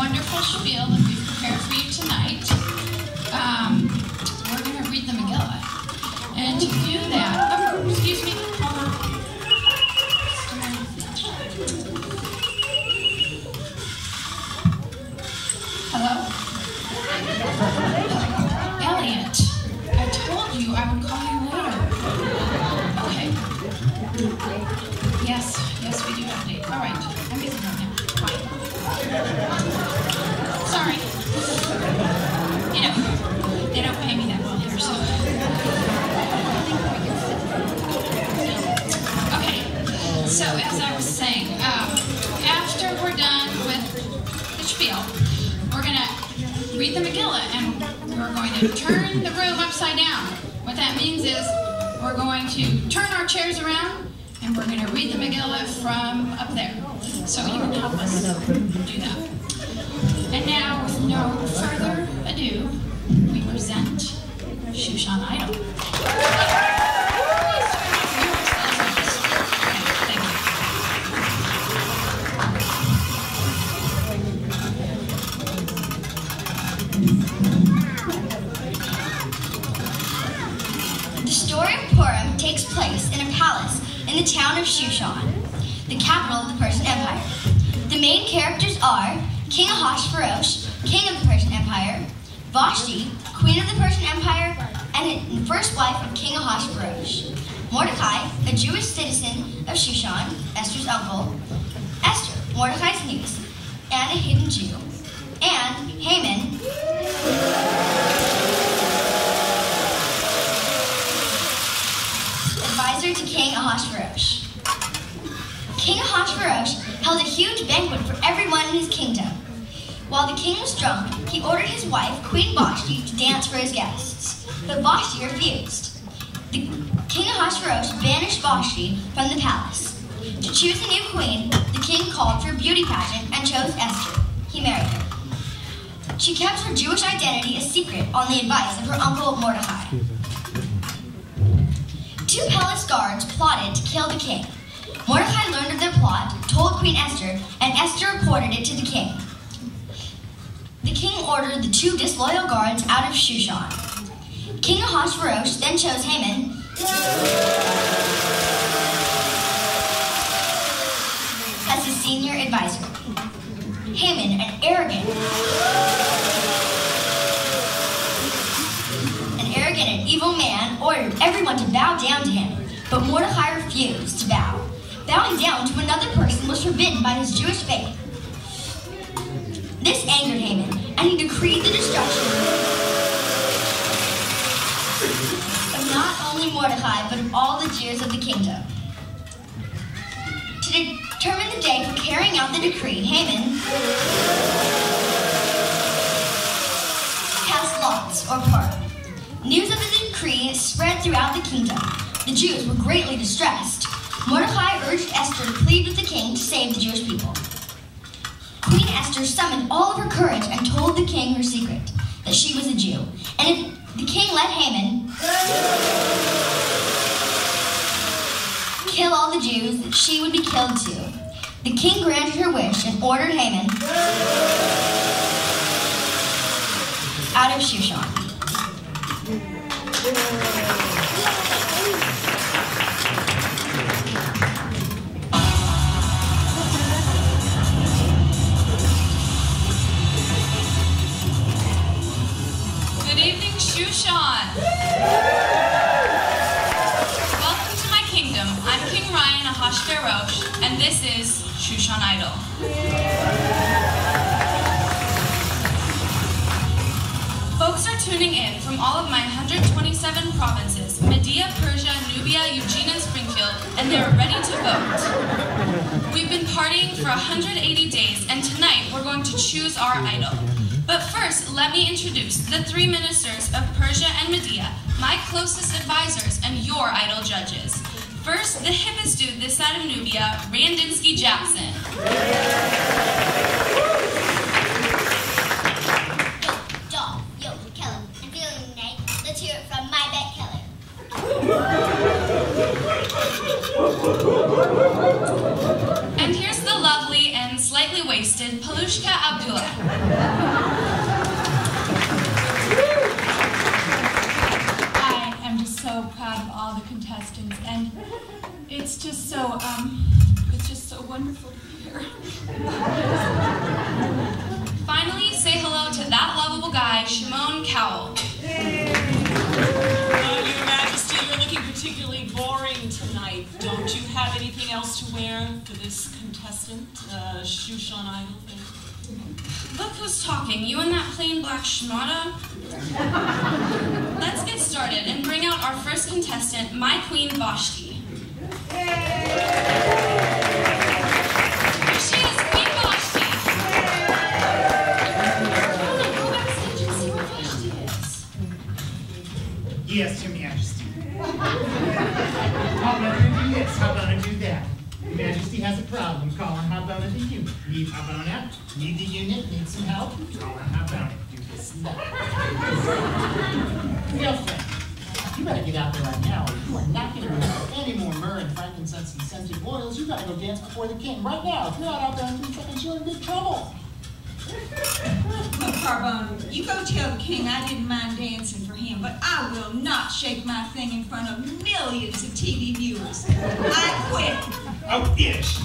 wonderful spiel that we've prepared for you tonight. We're going to read the Megillah. And to do that, oh, excuse me, hold on. Hello? Elliot, I told you I would call you later. Okay. Yes, we do have a date. All right, I'm busy right now. Bye. Sorry. You know, they don't pay me that well here, so. Okay, so as I was saying, after we're done with the spiel, we're going to read the Megillah, and we're going to turn the room upside down. What that means is we're going to turn our chairs around, and we're going to read the Megillah from up there. So you can help us do that. And now, with no further ado, we present Shushan Idol. The story of Purim takes place in a palace in the town of Shushan, the capital of the Persian Empire. The main characters are King Ahasuerus, king of the Persian Empire, Vashti, queen of the Persian Empire, and the first wife of King Ahasuerus, Mordecai, a Jewish citizen of Shushan, Esther's uncle, Esther, Mordecai's niece, and a hidden Jew, and Haman, advisor to King Ahasuerus. King Ahasuerus held a huge banquet for everyone in his kingdom. While the king was drunk, he ordered his wife, Queen Vashti, to dance for his guests, but Vashti refused. King Ahasuerus banished Vashti from the palace. To choose a new queen, the king called for a beauty pageant and chose Esther. He married her. She kept her Jewish identity a secret on the advice of her uncle Mordecai. Two palace guards plotted to kill the king. Mordecai learned of their plot, told Queen Esther, and Esther reported it to the king. The king ordered the two disloyal guards out of Shushan. King Ahasuerus then chose Haman as his senior advisor. Haman, an arrogant and evil man, ordered everyone to bow down to him, but Mordecai refused to bow. Bowing down to another person was forbidden by his Jewish faith. This angered Haman, and he decreed the destruction of not only Mordecai, but of all the Jews of the kingdom. To determine the day for carrying out the decree, Haman cast lots, or Purim. News of the decree spread throughout the kingdom. The Jews were greatly distressed. Mordecai urged Esther to plead with the king to save the Jewish people. Queen Esther summoned all of her courage and told the king her secret, that she was a Jew. And if the king let Haman kill all the Jews, that she would be killed too. The king granted her wish and ordered Haman out of Shushan. Good evening, Shushan. Welcome to my kingdom. I'm King Ryan Ahasuerus, and this is Shushan Idol. Folks are tuning in from all of my 127 provinces, Medea, Persia, Nubia, Eugene, and Springfield, and they're ready to vote. We've been partying for 180 days, and tonight we're going to choose our idol. But first, let me introduce the three ministers of Persia and Medea, my closest advisors and your idol judges. First, the hippest dude this side of Nubia, Randinsky Jackson. Yo, Keller, I'm feeling nice. Let's hear it from my bet Keller. And here's the lovely and slightly wasted Palushka Aisha Abdullah. I am just so proud of all the contestants, and it's just so wonderful to be here. Finally, say hello to that lovable guy, Shimon Cowell. Your Majesty, you're looking particularly boring tonight. Don't you have anything else to wear for this contestant, Shushan Idol thing? Look who's talking, you and that plain black schmata. Let's get started and bring out our first contestant, my queen Vashti. Here she is, Queen Vashti. Go backstage and see where Vashti is. Yes, Your Majesty. How about I do this? How about I do that? Your Majesty has a problem. Call on how about the unit. Need Habona? Need the unit? Need some help? Call on how about it. Do this now. Girlfriend, you better get out there right now. You are not going to remove any more myrrh and frankincense and scented oils. You got to go dance before the king right now. If you're not out there in 2 seconds, you're in big trouble. Look, Carbone, you go tell the king I didn't mind dancing for him, but I will not shake my thing in front of millions of TV viewers. I quit. Oh, ish.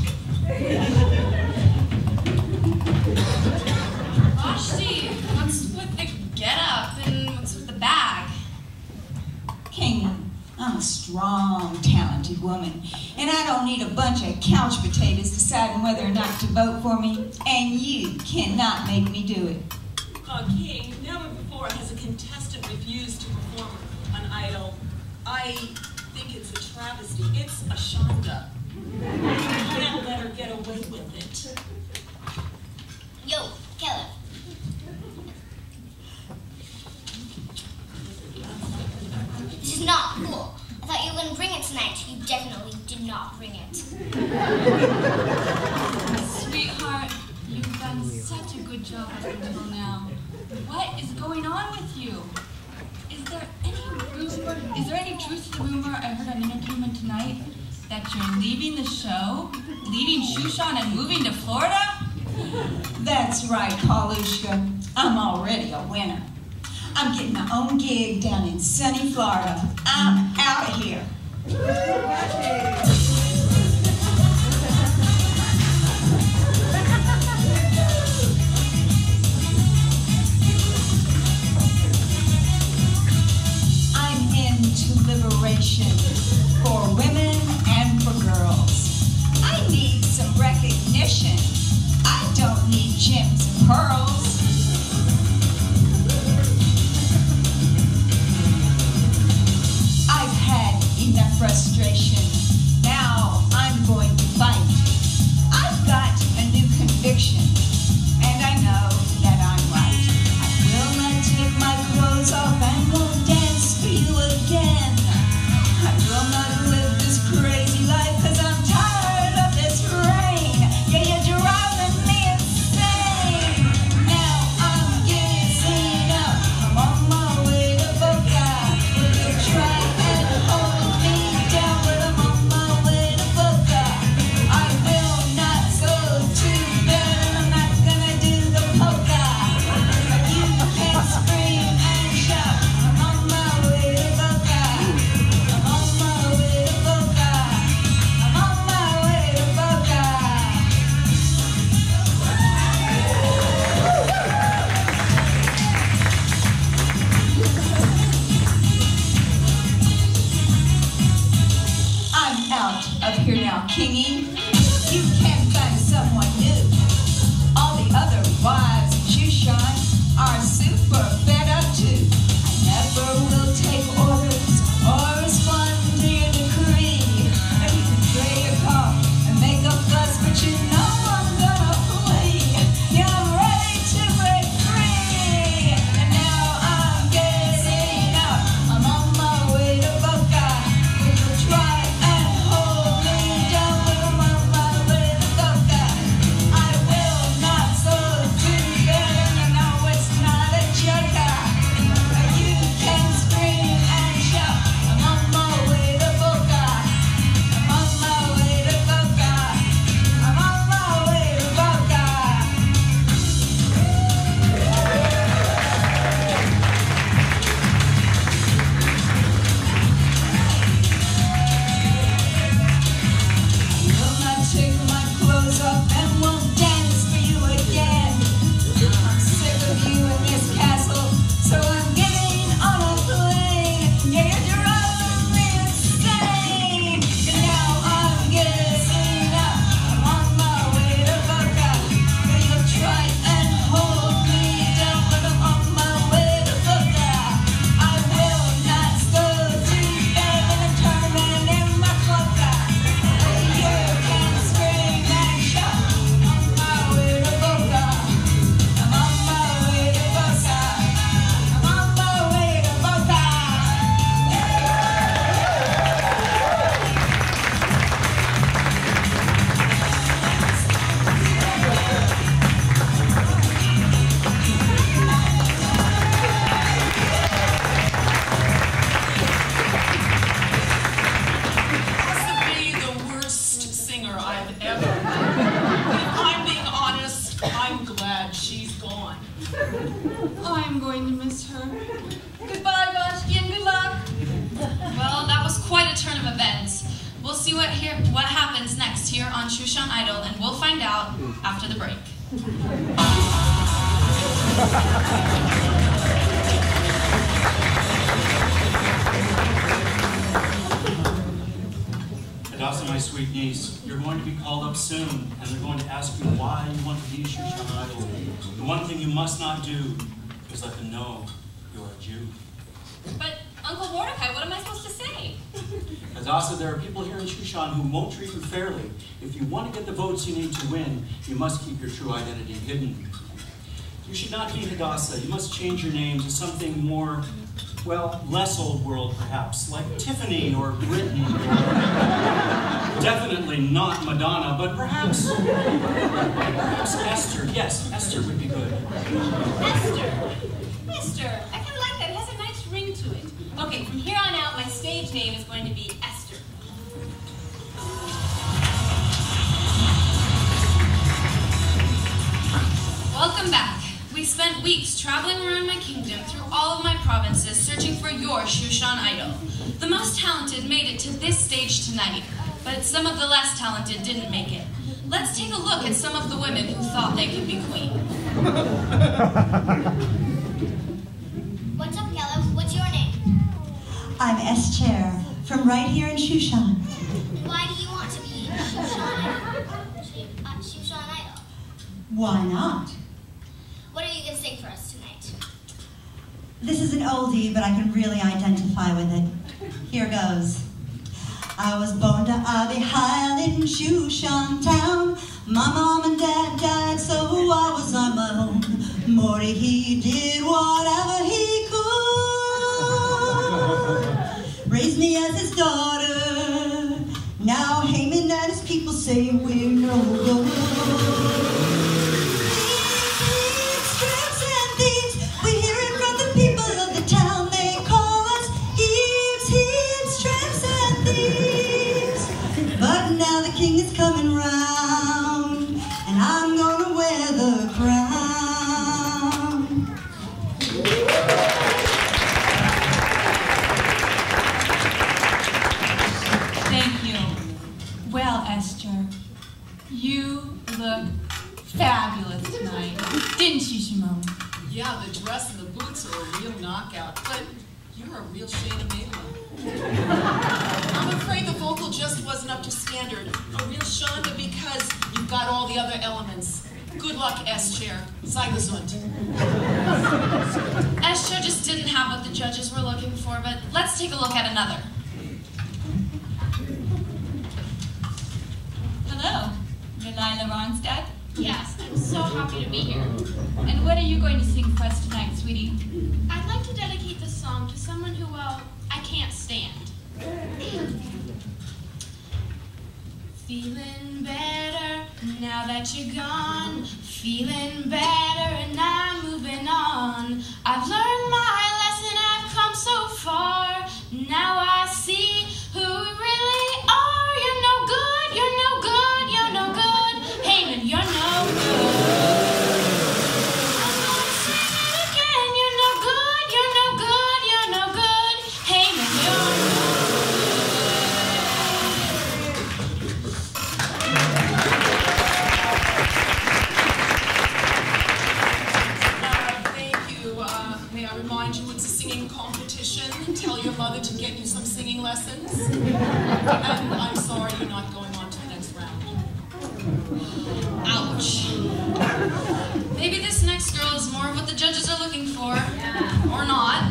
Vashti, what's with the get-up and what's with the bag? King, I'm a strong, talented woman, and I don't need a bunch of couch potatoes deciding whether or not to vote for me, and you cannot make me do it. King, never before has a contestant refused to perform an idol. I think it's a travesty. It's a shonda. You can't let her get away with it. Yo, Keller. This is not cool. I thought you were going to bring it tonight. You definitely did not bring it. Sweetheart, you've done such a good job up until now. What is going on with you? Is there any truth to the rumor I heard on entertainment tonight that you're leaving the show, leaving Shushan and moving to Florida? That's right, Paulushka. I'm already a winner. I'm getting my own gig down in sunny Florida. I'm out of here. I'm into liberation for women and for girls. I need some recognition. I don't need gems and pearls. I've had enough frustration. Now I'm going to fight. I've got a new conviction, and I know that I'm right. I will not take my clothes off and won't dance for you again. I will not live this crazy life, 'cause I'm tired of this rain. Yeah, you're driving me insane. Now I'm getting seen up. I'm on my way to Boca. Will you try and hold me down, but I'm on I'm going to miss her. Goodbye, Vashti, and good luck. Well, that was quite a turn of events. We'll see what happens next here on Shushan Idol, and we'll find out after the break. Hadassah, my sweet niece, you're going to be called up soon, and they're going to ask you why you want to be Shushan Idol. The one thing you must not do is let them know you're a Jew. But, Uncle Mordecai, what am I supposed to say? Hadassah, there are people here in Shushan who won't treat you fairly. If you want to get the votes you need to win, you must keep your true identity hidden. You should not be Hadassah. You must change your name to something more, well, less old world perhaps, like Tiffany or Britain, or definitely not Madonna, but perhaps Esther. Yes, Esther would be good. Esther, I kind of like that. It has a nice ring to it. Okay, from here on out, my stage name is going to be Esther. Welcome back. We spent weeks traveling around my kingdom through all of my provinces searching for your Shushan Idol. The most talented made it to this stage tonight, but some of the less talented didn't make it. Let's take a look at some of the women who thought they could be queen. What's up, Yellow? What's your name? I'm Esther, from right here in Shushan. Why do you want to be Shushan Idol? Why not? What are you going to sing for us tonight? This is an oldie, but I can really identify with it. Here goes. I was born to Abihail in Shushan town. My mom and dad died, so I was on my own. Mordecai, he did whatever he could. Raised me as his daughter. Now Haman and his people say we're no good. King is coming round, and I'm gonna wear the crown. Thank you. Well, Esther, you look fabulous tonight. Didn't you, Shimon? Yeah, the dress and the boots are a real knockout, but you're a real Shayna Mela. I'm afraid the vocal just wasn't up to standard. A real Shonda because you've got all the other elements. Good luck, Esther. Sei gesund. Esther just didn't have what the judges were looking for, but let's take a look at another. Hello, Delilah Ronstadt. Yes, I'm so happy to be here. And what are you going to sing for us tonight, sweetie? I'd like to dedicate this song to someone who, well, I can't stand. Feeling better now that you're gone. Feeling better and I'm moving on. I've learned my lesson, I've come so far. Now I see who we really are. You're no good, you're no good, you're no good. Haman, you're no good. I'm gonna sing it again. You're no good, you're no good, you're no good. Haman, you're no good. Thank you. May I remind you it's a singing competition. Tell your mother to get you some singing lessons. And I'm sorry you're not going on to the next round. Ouch. Maybe this next girl is more of what the judges are looking for. Or not.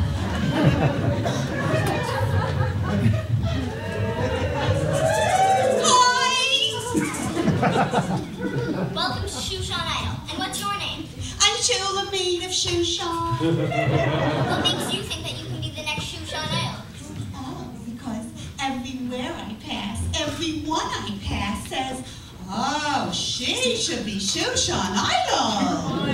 Welcome to Shushan Idol. And what's your name? I'm Shulamit of Shushan. What makes you think that you can be the next Shushan Idol? Oh, because everywhere I pass, everyone I pass says, oh, she should be Shushan Idol.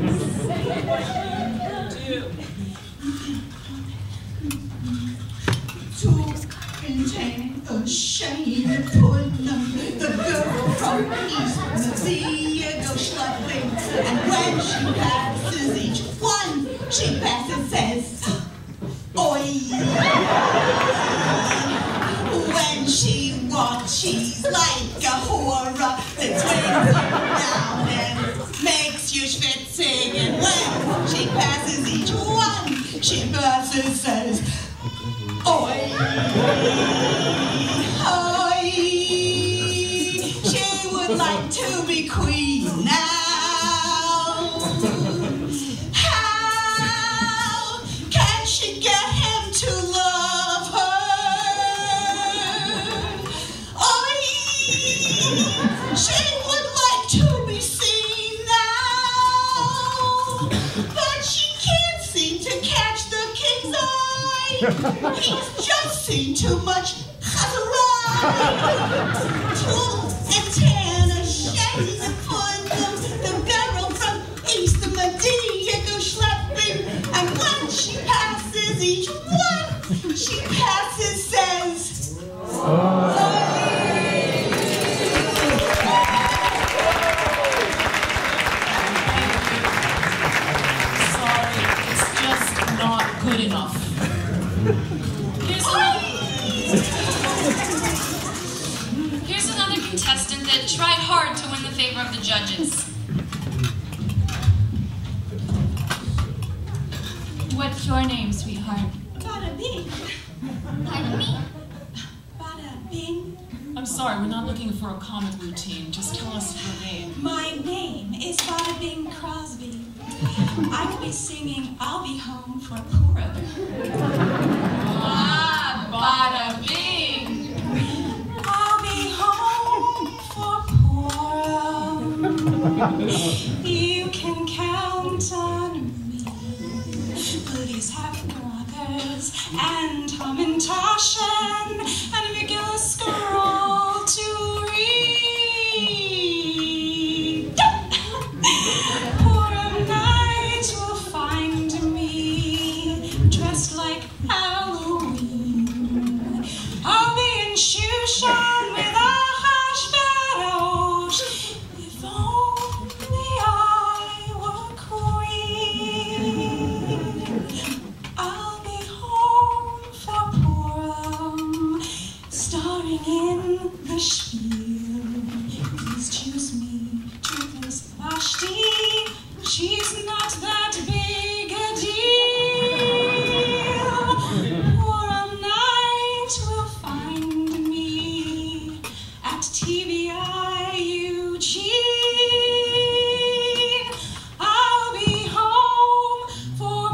To contain a shame Punnam, the girl from East Mizia goes schlepping, and when she passes she passes says, oi. When she walks, she's like a horror that swings around and makes you schwitzing. And when she passes each one, she passes says, oi, oi. She would like to be queen now. How can she get him to love her? Oi, she would like to be seen now, but she can't seem to catch the king's eye. He's just seen too much chazarai. Tool and tan, a shades and put them. The barrel from East Medea go schlepping. And when she passes each one, she passes says, Sorry, it's just not good enough. Here's another contestant that tried hard to win the favor of the judges. What's your name, sweetheart? bada bing, Pardon me? bada bing. I'm sorry, we're not looking for a comic routine. Just tell us your name. My name is Bada Bing Crosby. I will be singing I'll Be Home for Purim. Ah, bada bing! I'll be home for Purim. You can count on me. Please have brothers and Tom and Toshin and Megillah scroll to read. Purim night will find me dressed like Halloween. I'll be in Shushan with Ahasuerus. If only I were queen. I'll be home for Purim, starring in the spiel. Please choose me to Miss Vashti. She's not that big a deal. Purim night will find me at TVI Eugene. I'll be home for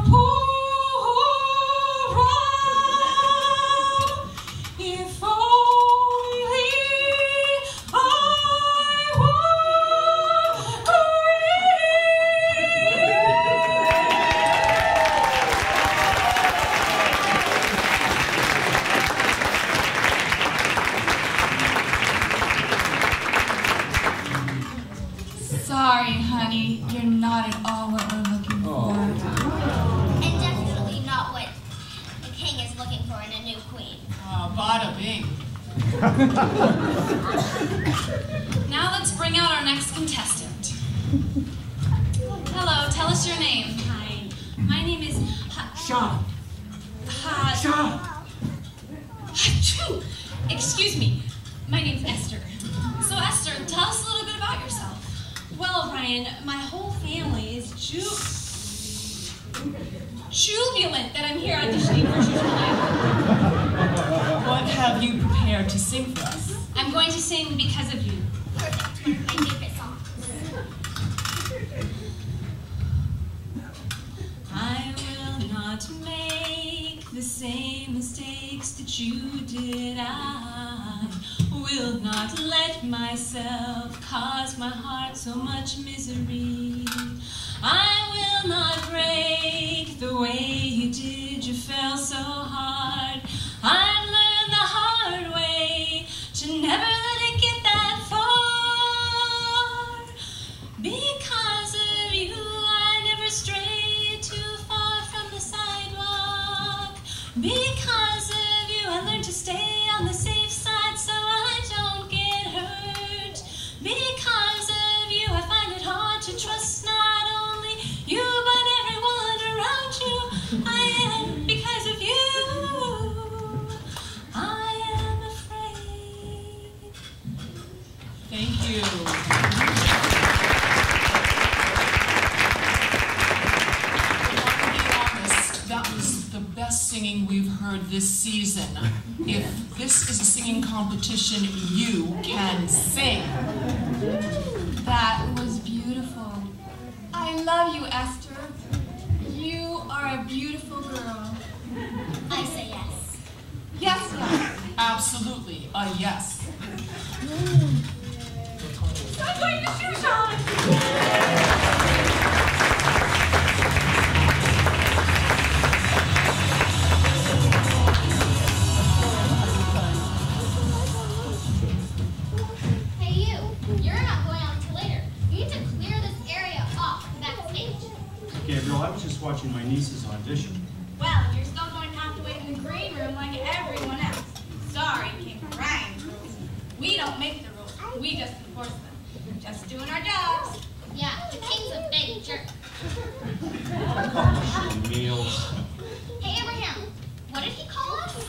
Purim. If only I were Sorry, honey. You're not at all what we're looking for. And definitely not what the king is looking for in a new queen. Bada bing. Now let's bring out our next contestant. Hello, tell us your name. Hi, my name is Sean. Sean. Excuse me, my name's Esther. So Esther, tell us a little bit about yourself. Well, Ryan, my whole family is jubilant that I'm here auditioning for Shushan. What have you prepared to sing for us? I'm going to sing Because of You. Perfect. My favorite song. I will not make the same mistakes that you did. I will not let myself cause my heart so much misery. I will not break the way you did. You fell so hard. I've learned the hard way to never let it get that far. Because of you, I never strayed too far from the sidewalk. Because of you, I learned to stay on the safe side so I don't get hurt. Because of you, I find it hard to trust not only you but everyone around singing we've heard this season. If this is a singing competition, you can sing. That was beautiful. I love you, Esther. You are a beautiful girl. I say yes. Yes, yes. Absolutely, a yes. I'm going to Shushan! Gabriel, I was just watching my niece's audition. Well, you're still going to have to wait in the green room like everyone else. Sorry, King Ryan's rules. We don't make the rules. We just enforce them. Just doing our jobs. Yeah, the king's a big jerk. Meals. Hey, Abraham, what did he call us?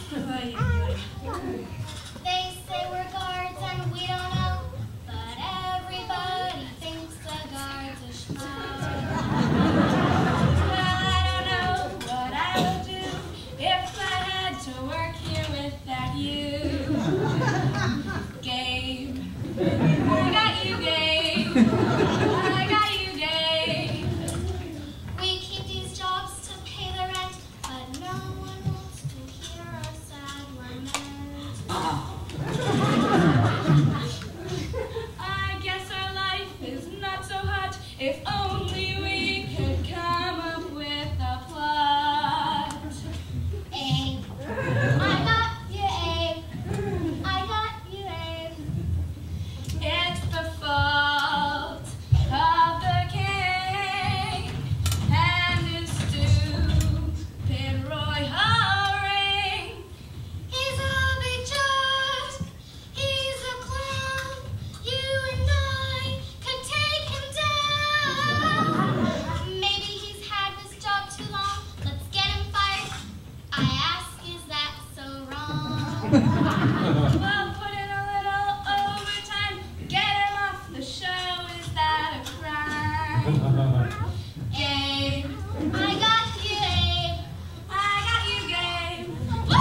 They say we're guards and we don't know, but everybody thinks the guards are smart. Well, I don't know what I would do if I had to work here without you. Gabe, I got you, Gabe. I got you, Gabe. We keep these jobs to pay the rent, but no one wants to hear our sad lament. I guess our life is not so hot. If only we could come up with a plot. Abe, I got you, Abe. I got you, Abe. It's the fault of the king and his stupid Roy Harring. He's a big jerk. He's a clown. You and I could take him down. Maybe he's had this job too long. Let's get him fired. I ask, is that so wrong? Well, put in a little overtime. Get him off the show. Is that a crime? Gabe, I got you, Abe. I got you, Gabe.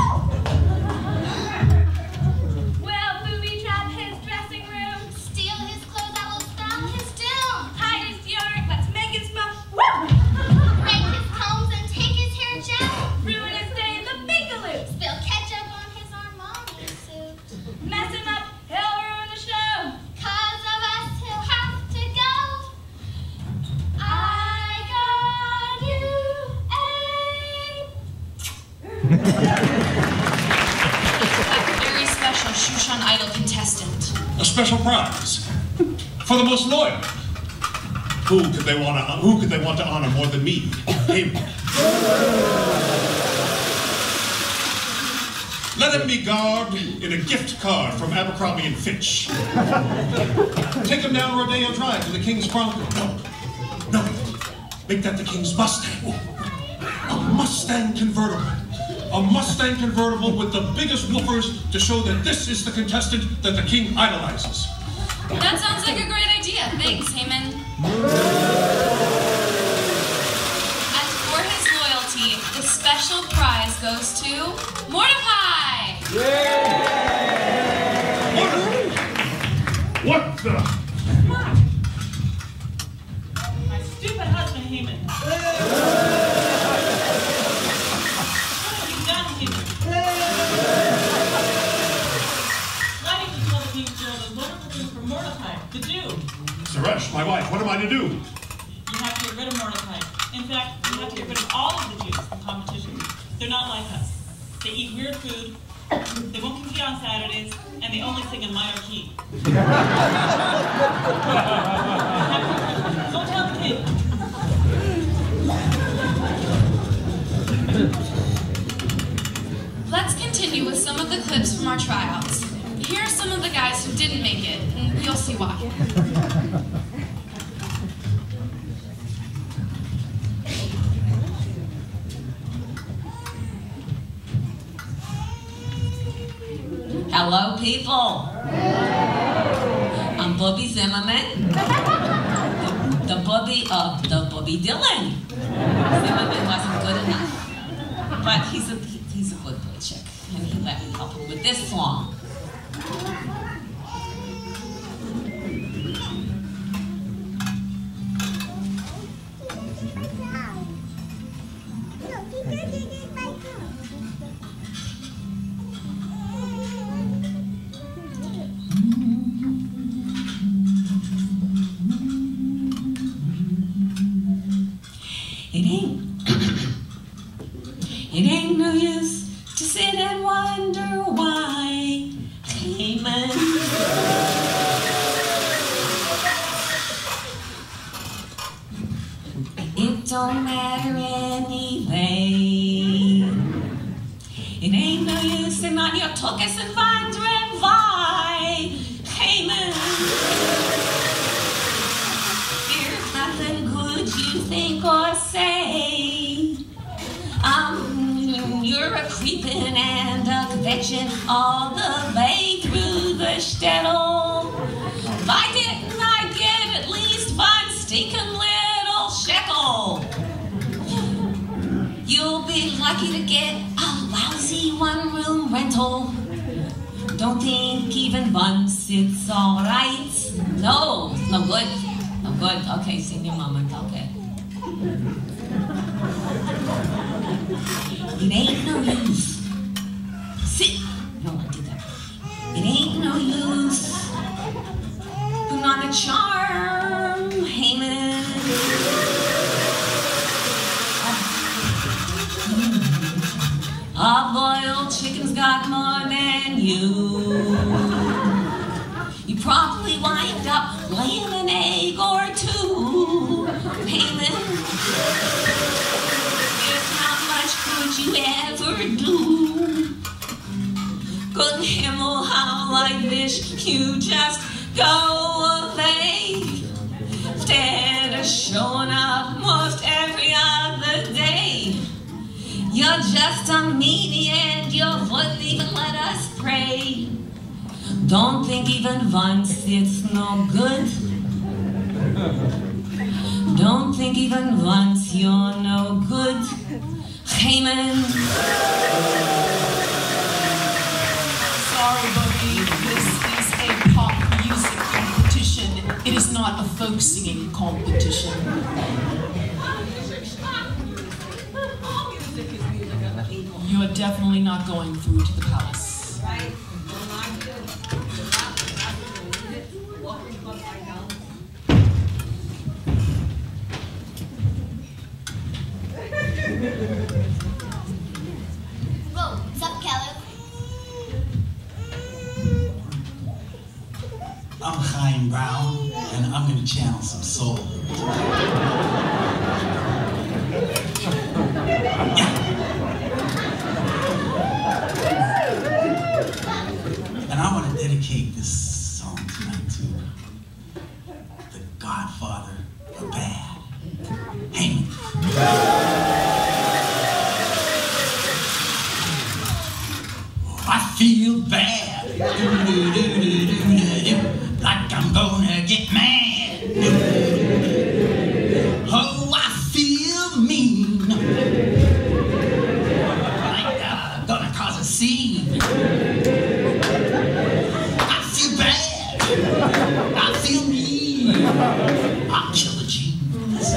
We'll booby trap his dressing room. Steal his clothes, I will spell his doom. Hide his deodorant. Let's make it smell. Woo! Break his combs and take his hair gel. Ruin his day in the Bingaloo. Spill ketchup on his Armani suit. Mess him up. He'll ruin the show. 'Cause of us, he'll have to go. I got you, Abe. A very special Shushan Idol contestant. A special prize for the most loyal. Who could they want to honor more than me, Gabriel? Let him be garbed in a gift card from Abercrombie and Fitch. Take him down Rodeo Drive to the King's Bronco. No, make that the King's Mustang. A Mustang convertible. A Mustang convertible with the biggest woofers to show that this is the contestant that the King idolizes. That sounds like a great idea. Thanks, Haman. As for his loyalty, the special prize goes to Mordecai. What the? My stupid husband, Haman. What have you done, Haman? Why didn't you tell the king's girl those wonderful things for Mordecai to do? Zeresh, my wife, what am I to do? You have to get rid of Mordecai. In fact, you have to get rid of all of the Jews from competition. They're not like us. They eat weird food, they won't compete on Saturdays, and they only sing in minor key. Don't tell the king. Let's continue with some of the clips from our tryouts. Here are some of the guys who didn't make it, and you'll see why. Hello, people. I'm Bobby Zimmerman, the Bobby of the Bobby Dylan. Zimmerman wasn't good enough, but It ain't no use to sit and wonder why, Haman. It don't matter anyway. It ain't no use in on your tuckus and wondering why, Haman. There's nothing good you think or say. You're a creeping and a kvetching all the way through the shtetl. Why didn't I get at least one stinking little shekel? You'll be lucky to get a lousy one-room rental. Don't think even once it's all right. No, no good. No good. Okay, senior moment. Okay. It ain't no use. Sit. No, I did that. It ain't no use. Put on a charm, Haman. A boiled chicken's got more than you. You probably wind up laying an egg or two, Haman. Could you ever do? Good Himmel, how I wish you just go away. Instead of showing up most every other day. You're just a meanie and you wouldn't even let us pray. Don't think even once it's no good. Don't think even once you're no good, Haman. Sorry, Bobby. This is a pop music competition. It is not a folk singing competition. You are definitely not going through to the palace. Whoa, what's up, Caleb? I'm Chaim Brown, and I'm going to channel some soul. And I want to dedicate this song tonight to the godfather of bad, Haman. I feel bad, like I'm gonna get mad. Oh, I feel mean, like I'm gonna cause a scene. I feel bad, I feel mean, I'll kill the jeans.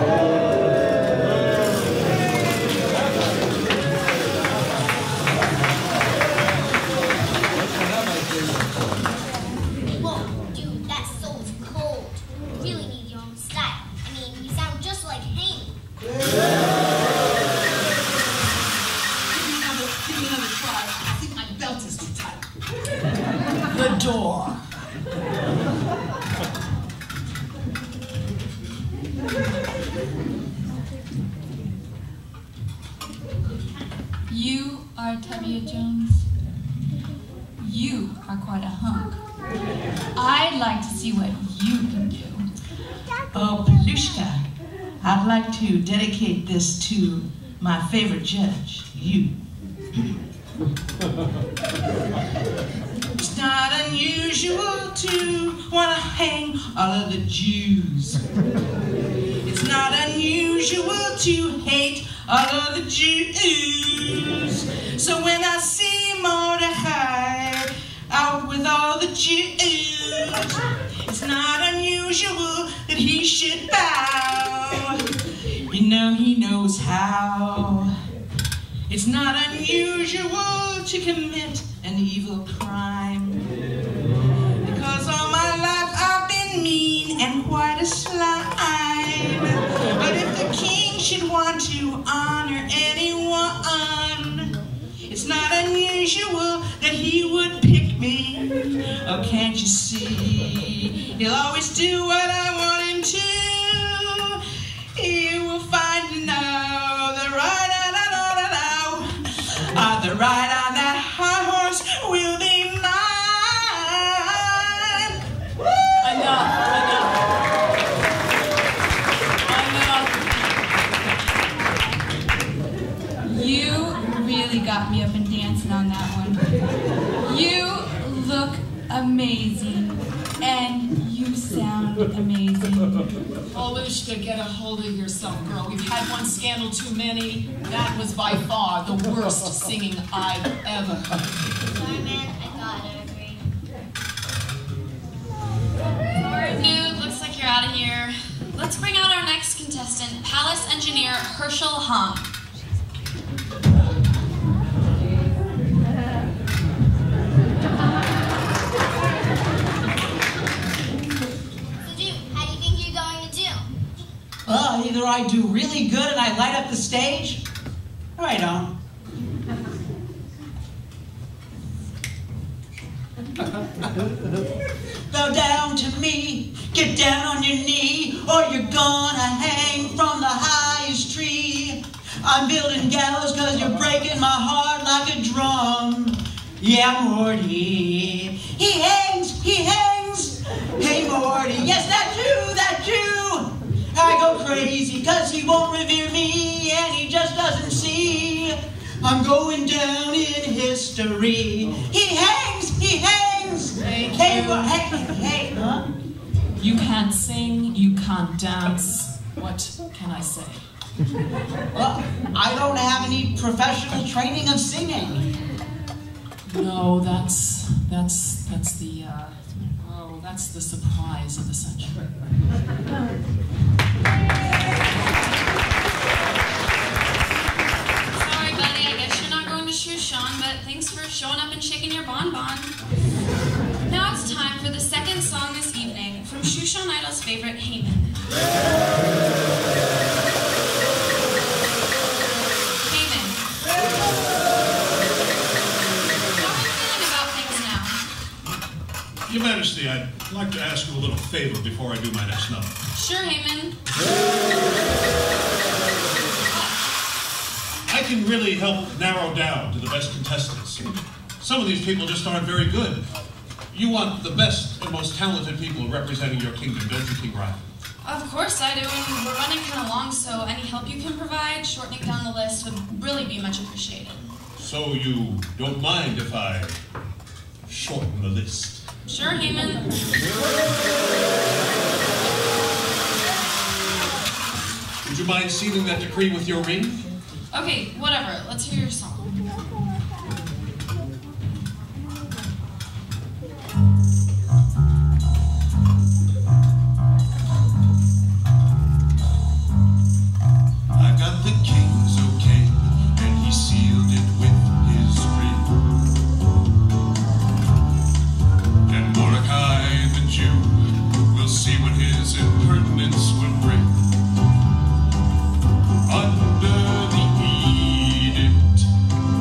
You are Tubby Jones. You are quite a hunk. I'd like to see what you can do. Oh, Pelushka, I'd like to dedicate this to my favorite judge, you. It's not unusual to want to hang all of the Jews. It's not unusual to hate all of the Jews. So when I see Mordechai out with all the Jews, it's not unusual that he should bow. You know he knows how. It's not unusual to commit an evil crime, because all my life I've been mean and quite a slime. But if the king should want to honor anyone, it's not unusual that he would pick me. Oh, can't you see? He'll always do what I want him to. He will find now the ride the ride on that high horse will be mine. Enough. You really got me up and dancing on that one. You look amazing, and you sound amazing. Olushka, get a hold of yourself, girl. We've had one scandal too many. That was by far the worst singing I've ever heard. Sorry, man, I gotta agree. Alright, Nude, looks like you're out of here. Let's bring out our next contestant, Palace Engineer Herschel Hung. Well, either I do really good and I light up the stage, or I don't. Bow down to me, get down on your knee, or you're gonna hang from the highest tree. I'm building gallows cause you're breaking my heart like a drum. Yeah, Morty. He hangs, hey Morty, yes that Jew. I go crazy cause he won't revere me and he just doesn't see I'm going down in history. He hangs. Hey, huh? You can't sing, you can't dance. What can I say? Well, I don't have any professional training of singing. No, that's the surprise of the century. Sorry, buddy, I guess you're not going to Shushan, but thanks for showing up and shaking your bonbon. Now it's time for the second song this evening from Shushan Idol's favorite, Haman. Haman. How are you feeling about things now? Your Majesty, I'd like to ask you a little favor before I do my next number. Sure, Haman. I can really help narrow down to the best contestants. Some of these people just aren't very good. You want the best and most talented people representing your kingdom, don't you, King Ryan? Of course I do, and we're running kind of long, so any help you can provide, shortening down the list would really be much appreciated. So you don't mind if I shorten the list? Sure, Haman. Would you mind sealing that decree with your ring? Okay, whatever. Let's hear your song. I got the king's okay, and he sealed it with his ring. And Mordecai the Jew will see what his impertinence will bring. Under the edict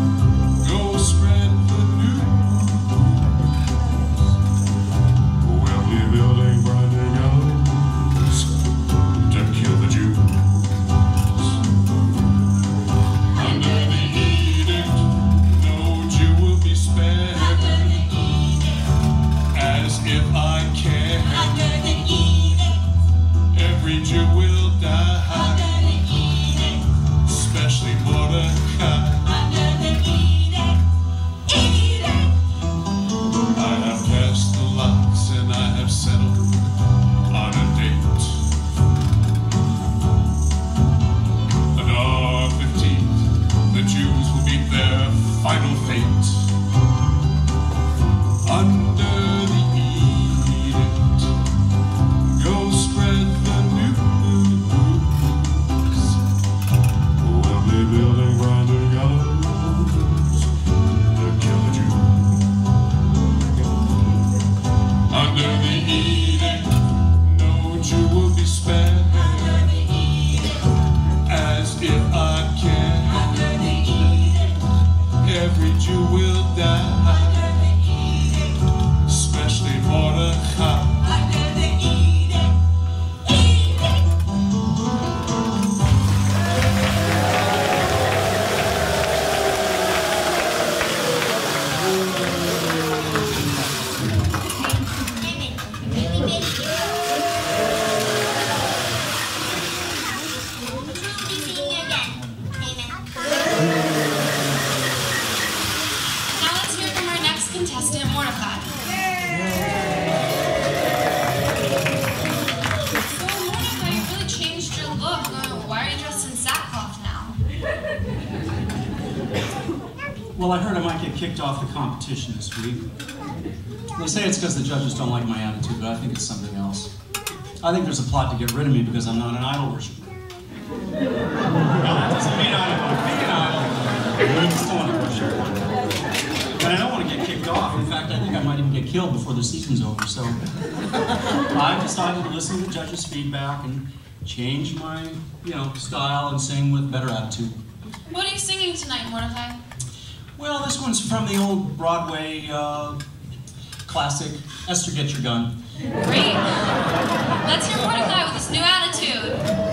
Well, I heard I might get kicked off the competition this week. They say it's because the judges don't like my attitude, but I think it's something else. I think there's a plot to get rid of me because I'm not an idol worshiper. No, that doesn't mean I don't want to be an idol. I still want to worship one. But I don't want to get kicked off. In fact, I think I might even get killed before the season's over. So I decided to listen to the judges' feedback and change my, style and sing with better attitude. What are you singing tonight, Mordecai? Well, this one's from the old Broadway classic, Esther, Get Your Gun. Great. Let's hear Mordecai with his new attitude.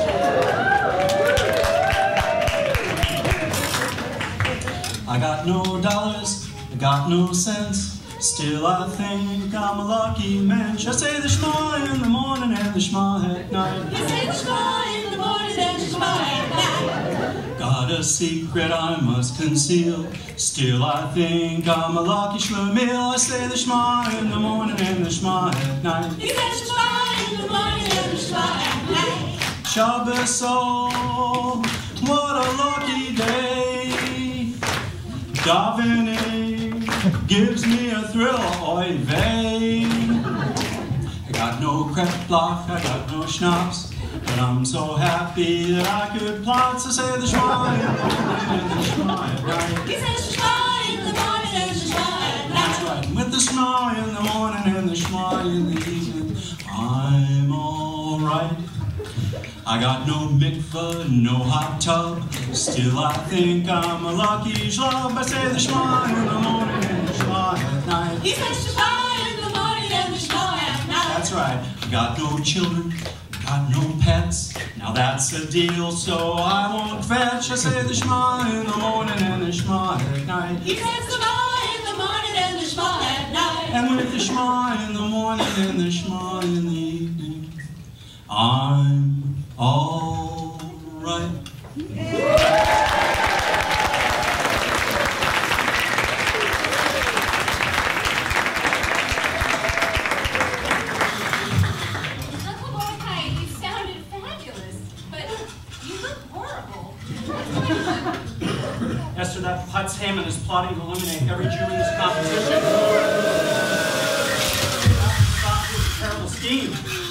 I got no dollars, I got no cents, still I think I'm a lucky man. I say the Shema in the morning and the Shema at night. You say the Shema in the morning and the Shema at night. Got a secret I must conceal, still I think I'm a lucky Shlemil. I say the Shema in the morning and the Shema at night. You say the Shema in the morning and the Shema at night. Shabbos, oh, what a lucky day. Davening gives me a thrill, oy vey. I got no crepe block, I got no schnapps, but I'm so happy that I could plot. So say the Shema in the morning and the Shema at night. You say the Shema in the morning and the Shema at night. That's right, with the Shema in the morning and the Shema in the evening, I'm alright. I got no mikveh, no hot tub, still I think I'm a lucky shlub. I say the Shema in the morning and the Shema at night. You say the Shema in the morning and the Shema at night. That's right. I got no children, got no pets, now that's a deal, so I won't fetch. I say the Shema in the morning and the Shema at night. You say the Shema in the morning and the Shema at night. And with the Shema in the morning and the Shema in the evening, I'm all right. Uncle Mordecai, you sounded fabulous, but you look horrible. Esther, that Putz Hammond is plotting to eliminate every Jew in this competition. That's a terrible scheme.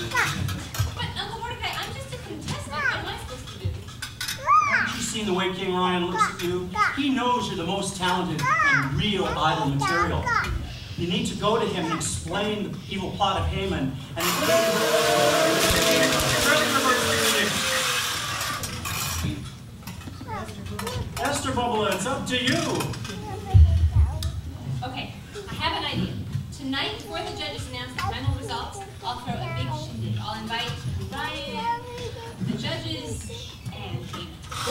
Haven't you seen the way King Ryan looks at you? He knows you're the most talented and real idol material. You need to go to him and explain the evil plot of Haman and Esther Bubble, it's up to you. Okay, I have an idea. Tonight, before the judges announce the final results, I'll throw a big shindig. I'll invite Ryan, the judges, and Haman.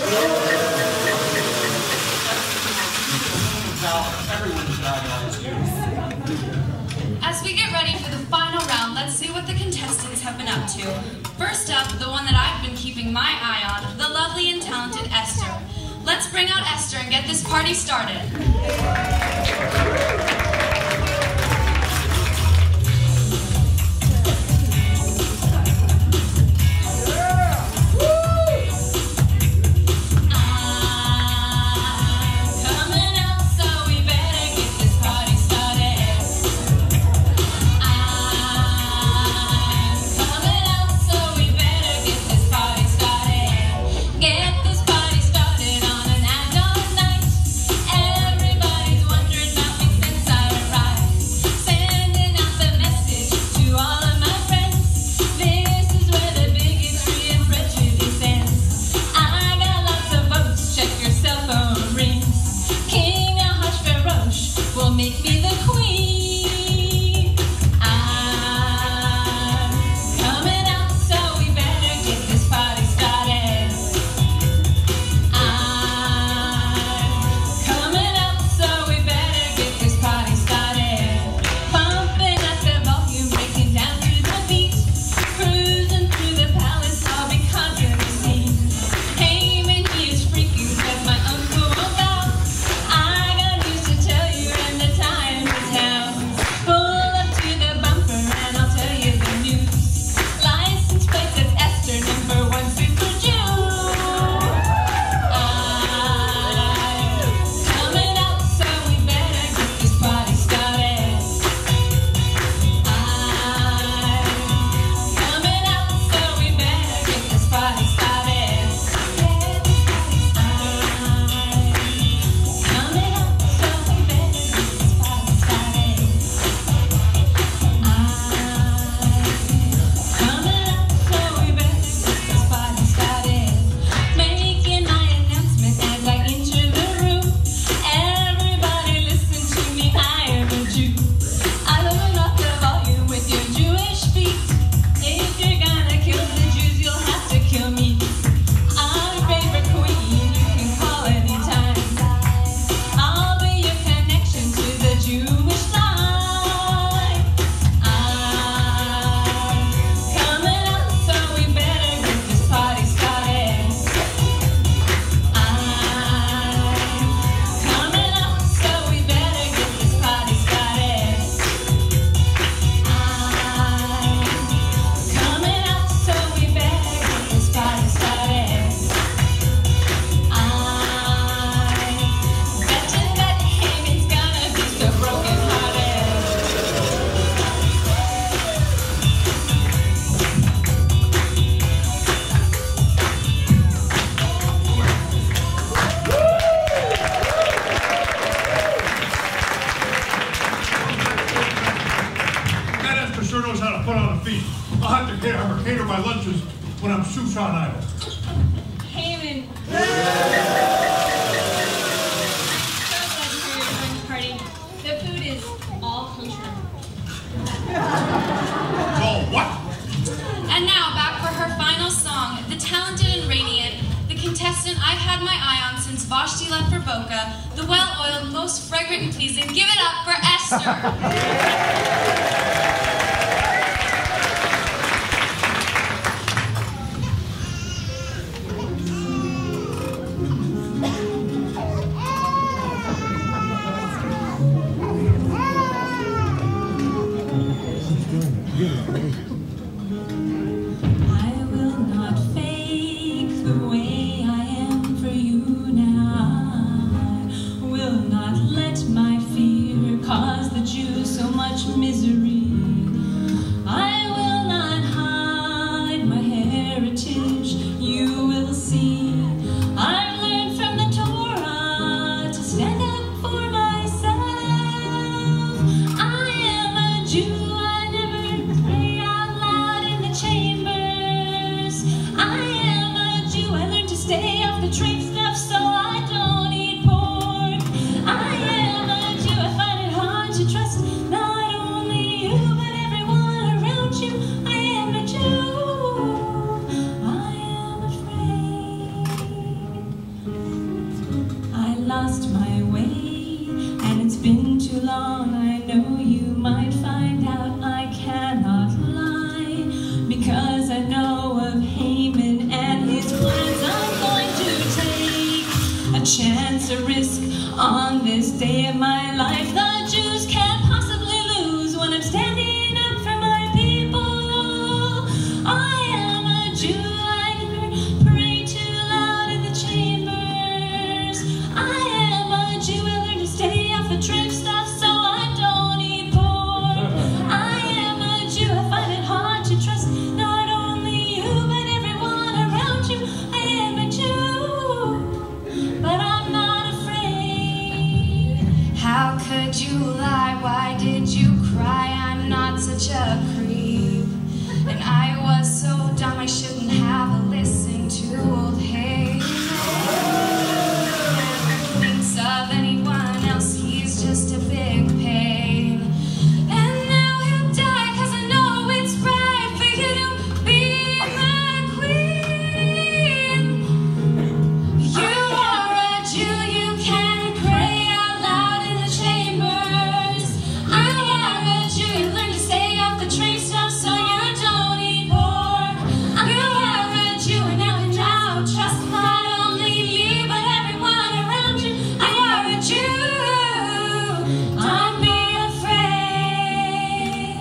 Everyone should idolize you. As we get ready for the final round, let's see what the contestants have been up to. First up, the one that I've been keeping my eye on, the lovely and talented Esther. Let's bring out Esther and get this party started. Get this party started on an adult night. Everybody's wondering about me. Shushan idol. Haman. Party. The food is all kosher. All what? And now, back for her final song, the talented and radiant, the contestant I've had my eye on since Vashti left for Boca, the well-oiled, most fragrant and pleasing. Give it up for Esther! Chance, a risk on this day of my life. The Jews can't possibly lose when I'm standing up for my people. I am a Jew, I never pray too loud in the chambers. I am a Jew, I learn to stay off the trip stuff so I don't eat pork. I am a Jew, I find it hard to trust not only you but everyone around you. I am a Jew, but I'm not afraid. How could you lie? Why did you cry? I'm not such a creep. And I was so dumb I shouldn't have listened to old Haman. Never thinks of anyone else, he's just a big pain. And now he'll die 'cause I know it's right for you to be my queen. You are a Jew, you can pray out loud in the chambers. I am a Jew, you learn to stay off the train stuff so you don't eat pork. You are a Jew, and now trust not only me but everyone around you. You are a Jew, don't be afraid.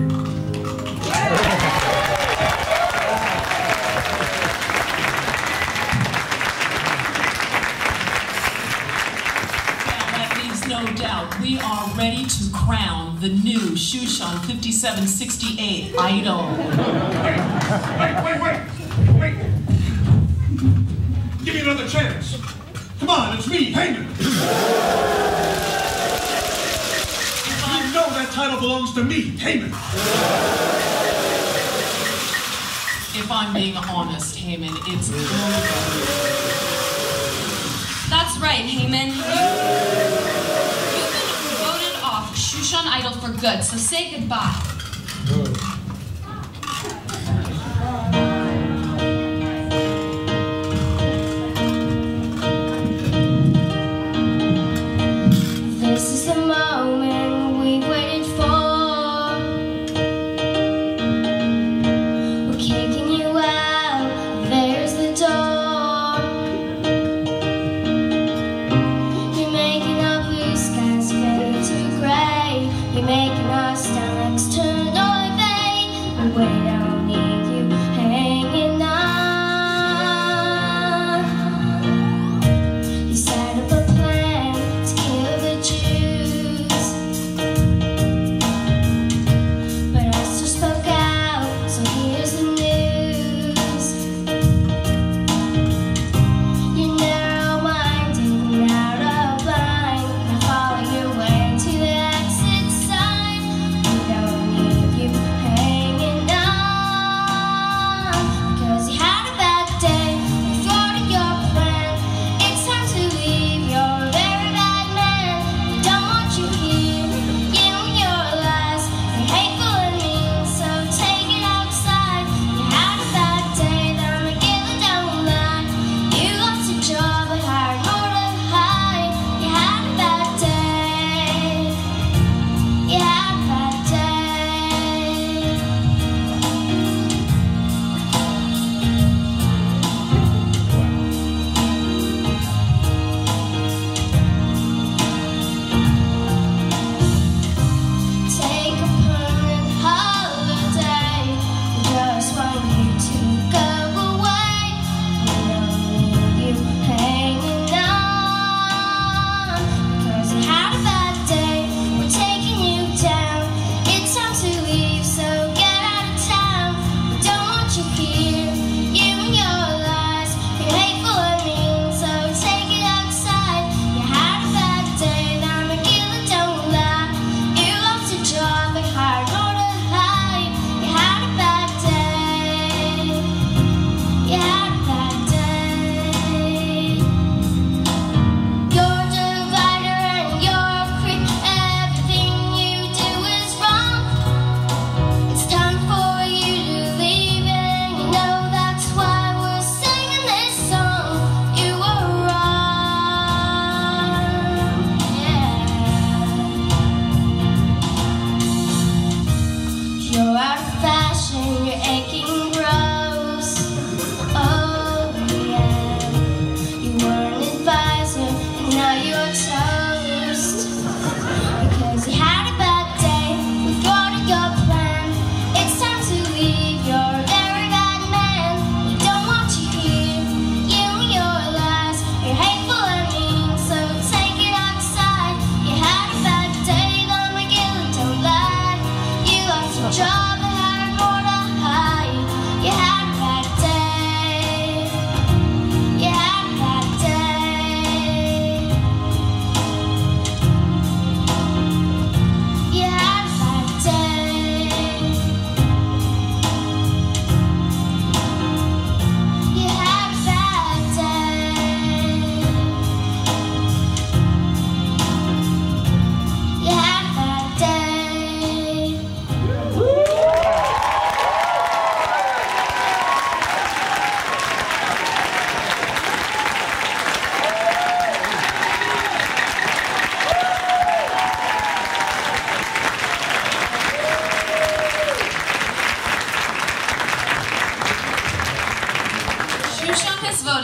That leaves no doubt we are ready to crown the new Shushan 5768 idol. Wait! Give me another chance. Come on, it's me, Haman. You know that title belongs to me, Haman. If I'm being honest, Haman, it's over. That's right, Haman. You've been voted off Shushan Idol for good, so say goodbye. This is the moment we've waited for. We're kicking you out, there's the door. You're making our blue skies fade to gray. You're making our stomachs turn.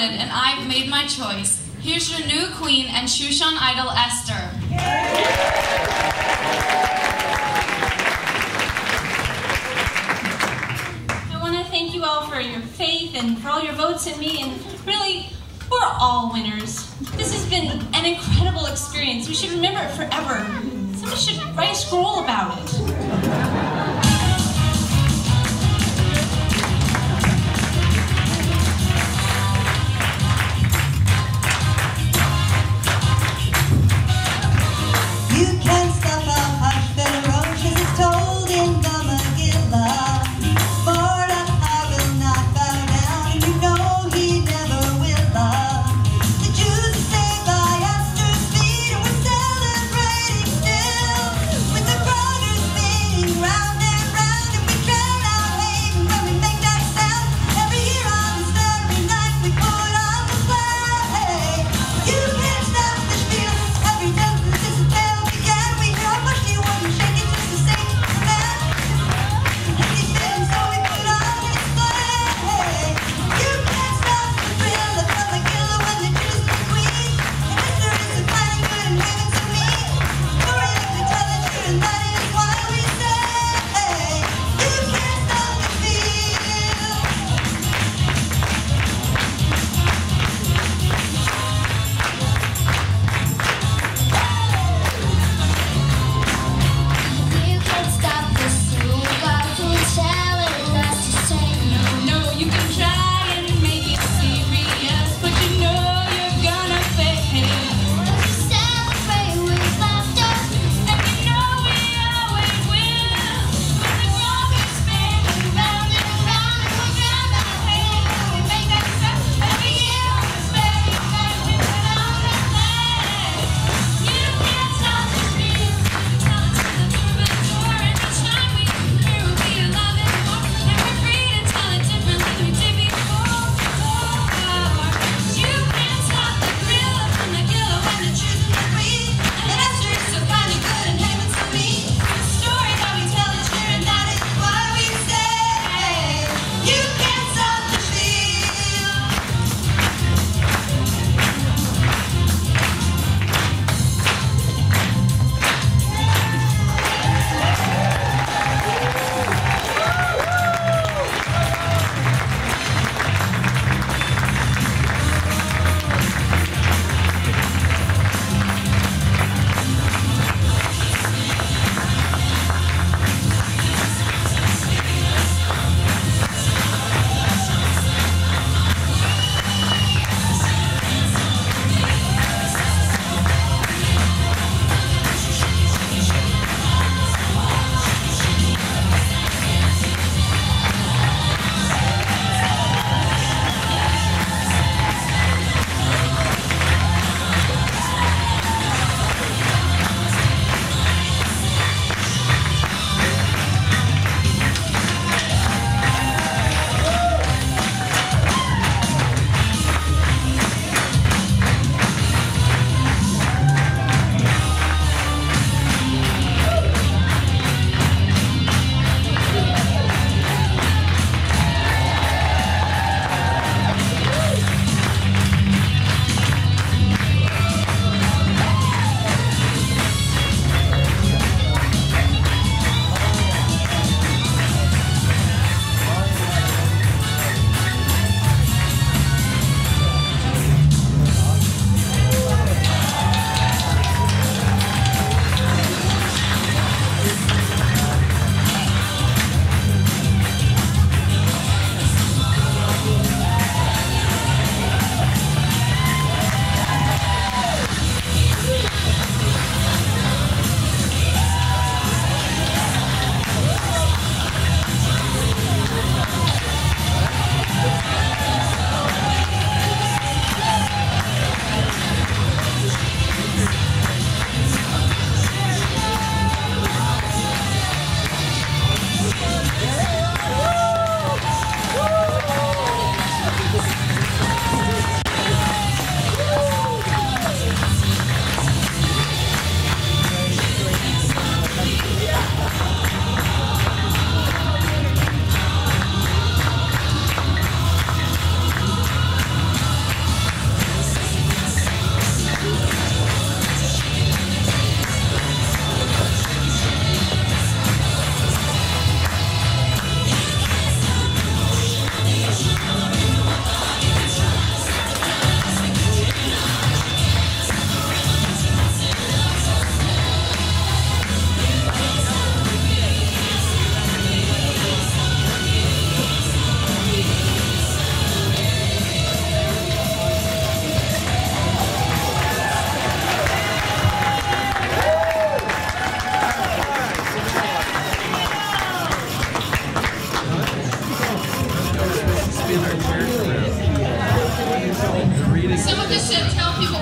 decided, and I've made my choice. Here's your new queen and Shushan idol, Esther. I want to thank you all for your faith and for all your votes in me, and really, we're all winners. This has been an incredible experience. We should remember it forever. Somebody should write a scroll about it. You can't stop a hush, ferocious, it's told in the Megillah. Mordecai will not bow down, and you know he never will. The Jews are saved by Esther's feet, and we're celebrating still, with the brothers spinning round.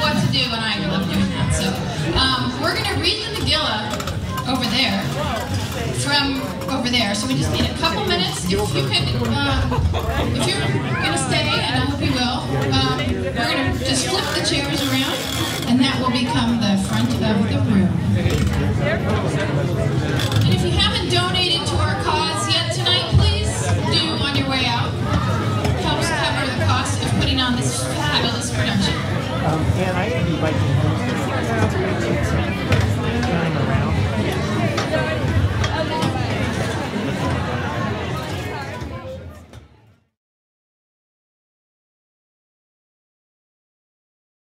what to do when I love doing that. So we're going to read the Megillah over there, from over there. So we just need a couple minutes. If you could, if you're going to stay, and I hope you will, we're going to just flip the chairs around, and that will become the front of the room. And if you haven't donated to our cause yet tonight, please do on your way out. Helps cover the cost of putting on this fabulous production. And I invite you